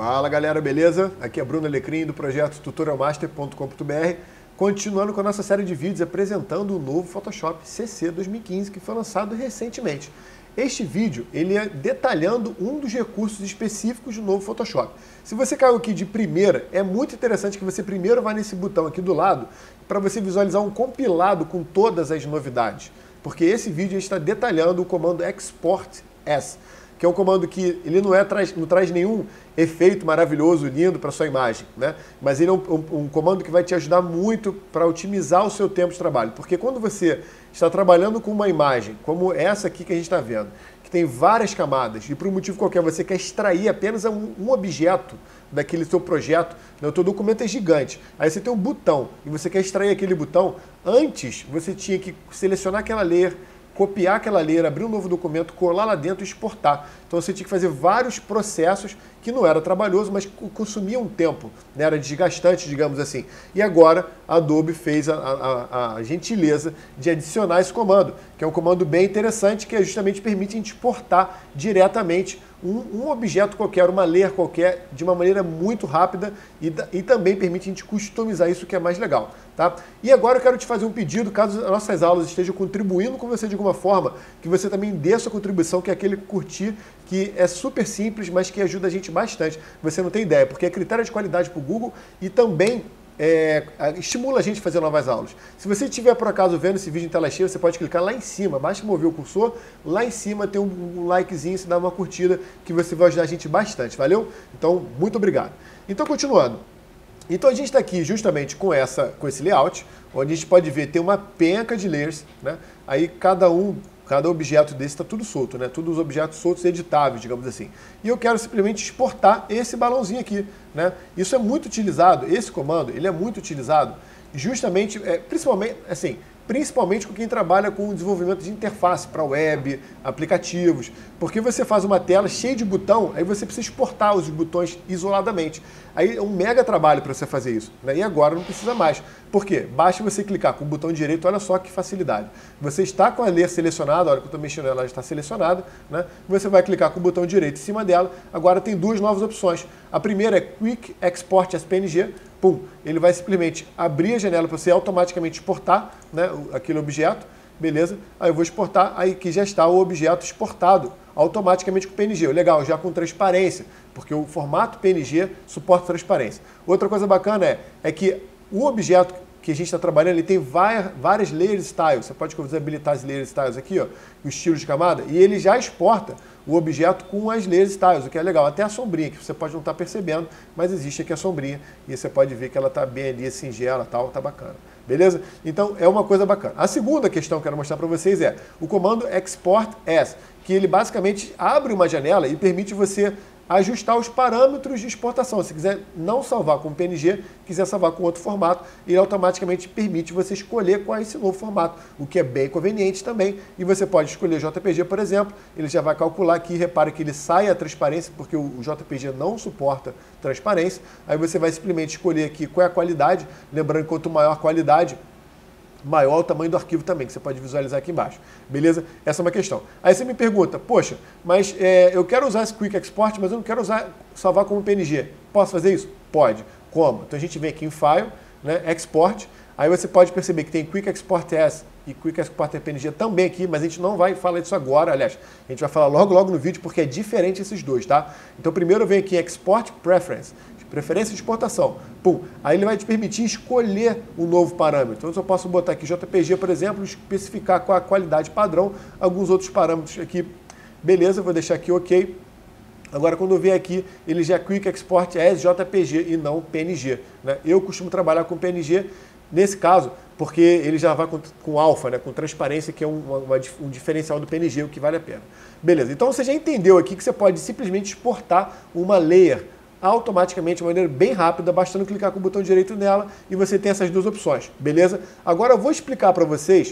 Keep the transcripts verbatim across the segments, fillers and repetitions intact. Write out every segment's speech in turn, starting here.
Fala galera, beleza? Aqui é Bruno Alecrim do projeto tutorial master ponto com ponto br, continuando com a nossa série de vídeos apresentando o novo Photoshop C C dois mil e quinze que foi lançado recentemente. Este vídeo ele é detalhando um dos recursos específicos do novo Photoshop. Se você caiu aqui de primeira, é muito interessante que você primeiro vá nesse botão aqui do lado para você visualizar um compilado com todas as novidades, porque esse vídeo está detalhando o comando Export As, que é um comando que ele não, é, traz, não traz nenhum efeito maravilhoso, lindo para sua imagem, né? Mas ele é um, um, um comando que vai te ajudar muito para otimizar o seu tempo de trabalho. Porque quando você está trabalhando com uma imagem, como essa aqui que a gente está vendo, que tem várias camadas, e por um motivo qualquer você quer extrair apenas um, um objeto daquele seu projeto, né? O teu documento é gigante, aí você tem um botão, e você quer extrair aquele botão, antes você tinha que selecionar aquela layer, copiar aquela layer, abrir um novo documento, colar lá dentro e exportar. Então você tinha que fazer vários processos que não era trabalhoso, mas consumia um tempo, né? Era desgastante, digamos assim. E agora a Adobe fez a, a, a gentileza de adicionar esse comando, que é um comando bem interessante, que justamente permite a gente exportar diretamente um, um objeto qualquer, uma layer qualquer, de uma maneira muito rápida e, e também permite a gente customizar isso, que é mais legal. Tá? E agora eu quero te fazer um pedido, caso as nossas aulas estejam contribuindo com você de alguma forma, que você também dê a sua contribuição, que é aquele curtir, que é super simples, mas que ajuda a gente bastante. Você não tem ideia, porque é critério de qualidade para o Google e também é, estimula a gente a fazer novas aulas. Se você estiver, por acaso, vendo esse vídeo em tela cheia, você pode clicar lá em cima, basta mover o cursor, lá em cima tem um, um likezinho, se dá uma curtida, que você vai ajudar a gente bastante, valeu? Então, muito obrigado. Então, continuando. Então a gente está aqui justamente com, essa, com esse layout, onde a gente pode ver, tem uma penca de layers, né? Aí cada um, cada objeto desse está tudo solto, né? Todos os objetos soltos editáveis, digamos assim. E eu quero simplesmente exportar esse balãozinho aqui, né? Isso é muito utilizado, esse comando, ele é muito utilizado justamente, é, principalmente, assim, principalmente com quem trabalha com o desenvolvimento de interface para web, aplicativos, porque você faz uma tela cheia de botão, aí você precisa exportar os botões isoladamente. Aí é um mega trabalho para você fazer isso, né? E agora não precisa mais. Por quê? Basta você clicar com o botão direito, olha só que facilidade. Você está com a layer selecionada, a hora que eu estou mexendo ela já está selecionada, né? Você vai clicar com o botão direito em cima dela, agora tem duas novas opções. A primeira é Quick Export as P N G, pum, ele vai simplesmente abrir a janela para você automaticamente exportar, né, aquele objeto, beleza? Aí eu vou exportar, aí que já está o objeto exportado automaticamente com P N G. Legal, já com transparência, porque o formato P N G suporta transparência. Outra coisa bacana é, é que o objeto que a gente está trabalhando, ele tem várias layers styles. Você pode habilitar as layers styles aqui, ó, o estilo de camada, e ele já exporta o objeto com as layers styles, o que é legal. Até a sombrinha, que você pode não estar percebendo, mas existe aqui a sombrinha, e você pode ver que ela está bem ali, singela, tal, tá bacana. Beleza? Então, é uma coisa bacana. A segunda questão que eu quero mostrar para vocês é o comando Export As, que ele basicamente abre uma janela e permite você ajustar os parâmetros de exportação. Se quiser não salvar com P N G, quiser salvar com outro formato, ele automaticamente permite você escolher qual é esse novo formato, o que é bem conveniente também. E você pode escolher J P G, por exemplo, ele já vai calcular aqui, repare que ele sai a transparência, porque o J P G não suporta transparência. Aí você vai simplesmente escolher aqui qual é a qualidade, lembrando que quanto maior a qualidade, maior o tamanho do arquivo também, que você pode visualizar aqui embaixo. Beleza? Essa é uma questão. Aí você me pergunta, poxa, mas é, eu quero usar esse Quick Export, mas eu não quero usar, salvar como P N G. Posso fazer isso? Pode. Como? Então a gente vem aqui em File, né, Export, aí você pode perceber que tem Quick Export As e Quick Export P N G também aqui, mas a gente não vai falar disso agora, aliás, a gente vai falar logo logo no vídeo, porque é diferente esses dois, tá? Então primeiro eu venho aqui em Export Preference, preferência de exportação. Pum. Aí ele vai te permitir escolher um novo parâmetro. Então eu posso botar aqui J P G, por exemplo, especificar qual a qualidade padrão, alguns outros parâmetros aqui. Beleza, eu vou deixar aqui OK. Agora, quando eu vier aqui, ele já é Quick Export as J P G e não P N G. Né? Eu costumo trabalhar com P N G, nesse caso, porque ele já vai com, com alfa, né? Com transparência, que é um, uma, um diferencial do P N G, o que vale a pena. Beleza, então você já entendeu aqui que você pode simplesmente exportar uma layer automaticamente, de maneira bem rápida, bastando clicar com o botão direito nela e você tem essas duas opções, beleza? Agora eu vou explicar para vocês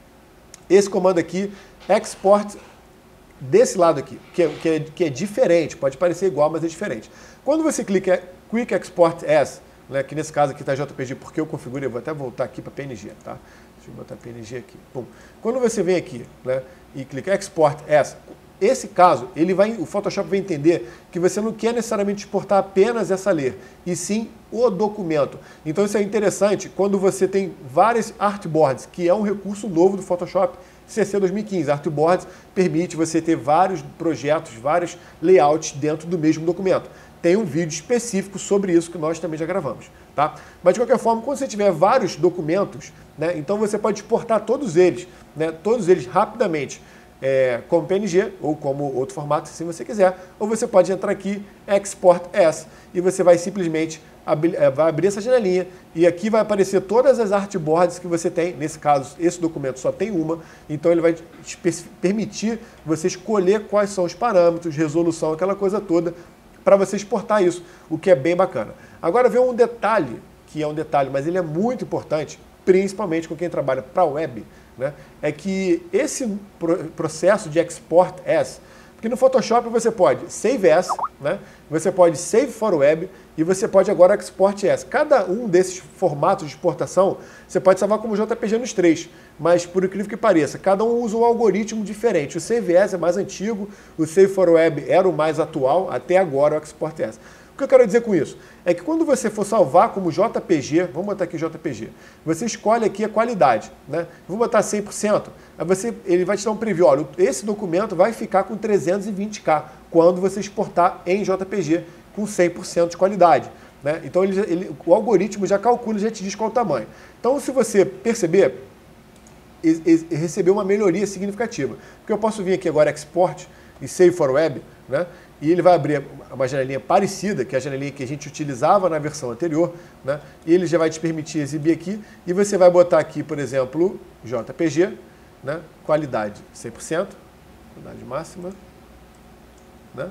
esse comando aqui, Export, desse lado aqui, que é, que, é, que é diferente, pode parecer igual, mas é diferente. Quando você clica Quick Export As, né, que nesse caso aqui está J P G, porque eu configurei, eu vou até voltar aqui para P N G, tá? Deixa eu botar P N G aqui. Pum. Quando você vem aqui, né, e clica Export As, esse caso, ele vai, o Photoshop vai entender que você não quer necessariamente exportar apenas essa layer, e sim o documento. Então isso é interessante quando você tem várias artboards, que é um recurso novo do Photoshop C C dois mil e quinze. Artboards permite você ter vários projetos, vários layouts dentro do mesmo documento. Tem um vídeo específico sobre isso que nós também já gravamos, tá? Mas de qualquer forma, quando você tiver vários documentos, né, então você pode exportar todos eles, né, todos eles rapidamente, é, como P N G ou como outro formato, se você quiser, ou você pode entrar aqui, Export As, e você vai simplesmente abrir, vai abrir essa janelinha e aqui vai aparecer todas as artboards que você tem. Nesse caso, esse documento só tem uma, então ele vai te permitir você escolher quais são os parâmetros, resolução, aquela coisa toda, para você exportar isso, o que é bem bacana. Agora vem um detalhe, que é um detalhe, mas ele é muito importante, principalmente com quem trabalha para web, né? É que esse processo de Export As, porque no Photoshop você pode Save As, né? Você pode Save for Web e você pode agora Export As. Cada um desses formatos de exportação você pode salvar como J P G nos três, mas por incrível que pareça, cada um usa um algoritmo diferente. O Save As é mais antigo, o Save for Web era o mais atual, até agora o Export As. O que eu quero dizer com isso? É que quando você for salvar como J P G, vamos botar aqui J P G, você escolhe aqui a qualidade, né? Vou botar cem por cento, aí você, ele vai te dar um preview, olha, esse documento vai ficar com trezentos e vinte K quando você exportar em J P G com cem por cento de qualidade, né? Então ele, ele, o algoritmo já calcula, já te diz qual o tamanho. Então se você perceber, ele recebeu uma melhoria significativa, porque eu posso vir aqui agora Export e Save for Web, né? E ele vai abrir uma janelinha parecida, que é a janelinha que a gente utilizava na versão anterior, né? E ele já vai te permitir exibir aqui, e você vai botar aqui, por exemplo, J P G, né? Qualidade cem por cento, qualidade máxima, né?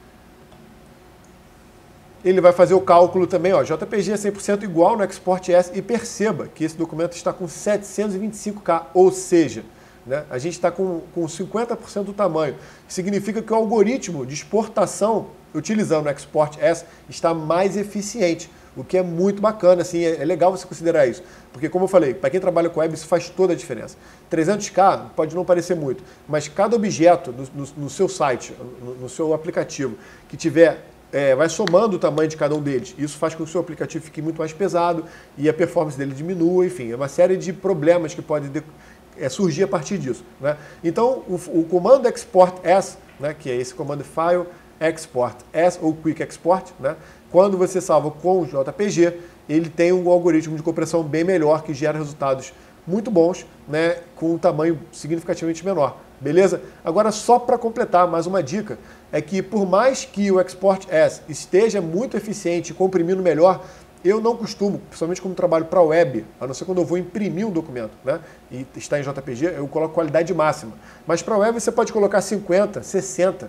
Ele vai fazer o cálculo também, ó, J P G é cem por cento igual no Export As, e perceba que esse documento está com setecentos e vinte e cinco K, ou seja, né, a gente está com, com cinquenta por cento do tamanho. Significa que o algoritmo de exportação, utilizando o Export As, está mais eficiente, o que é muito bacana, assim, é, é legal você considerar isso. Porque, como eu falei, para quem trabalha com web, isso faz toda a diferença. trezentos K pode não parecer muito, mas cada objeto no, no, no seu site, no, no seu aplicativo, que tiver É, vai somando o tamanho de cada um deles. Isso faz com que o seu aplicativo fique muito mais pesado e a performance dele diminua, enfim, é uma série de problemas que podem de, é, surgir a partir disso, né? Então, o, o comando Export As, né, que é esse comando File Export As ou Quick Export, né, quando você salva com o J P G, ele tem um algoritmo de compressão bem melhor que gera resultados muito bons, né, com um tamanho significativamente menor. Beleza? Agora, só para completar, mais uma dica, é que por mais que o Export As esteja muito eficiente, comprimindo melhor, eu não costumo, principalmente como trabalho para web, a não ser quando eu vou imprimir um documento, né, e está em J P G, eu coloco qualidade máxima. Mas para web você pode colocar cinquenta, sessenta,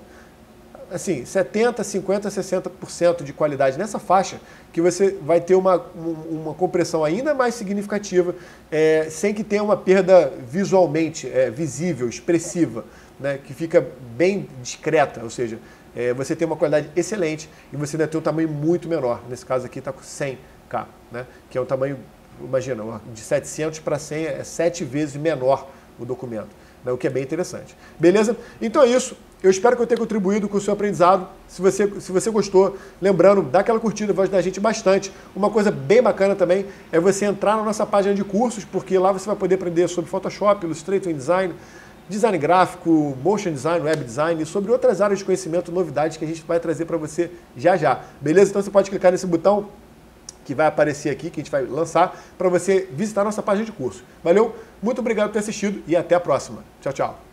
assim, setenta, cinquenta, sessenta por cento de qualidade nessa faixa, que você vai ter uma, uma compressão ainda mais significativa, é, sem que tenha uma perda visualmente é, visível, expressiva, né, que fica bem discreta, ou seja, é, você tem uma qualidade excelente e você ainda tem um tamanho muito menor. Nesse caso aqui está com cem K, né, que é um tamanho, imagina, de setecentos para cem é sete vezes menor o documento, né, o que é bem interessante. Beleza? Então é isso. Eu espero que eu tenha contribuído com o seu aprendizado. Se você, se você gostou, lembrando, dá aquela curtida, vai ajudar a gente bastante. Uma coisa bem bacana também é você entrar na nossa página de cursos, porque lá você vai poder aprender sobre Photoshop, Illustrator, InDesign, design gráfico, motion design, web design e sobre outras áreas de conhecimento, novidades que a gente vai trazer para você já já. Beleza? Então você pode clicar nesse botão que vai aparecer aqui, que a gente vai lançar, para você visitar a nossa página de curso. Valeu? Muito obrigado por ter assistido e até a próxima. Tchau, tchau.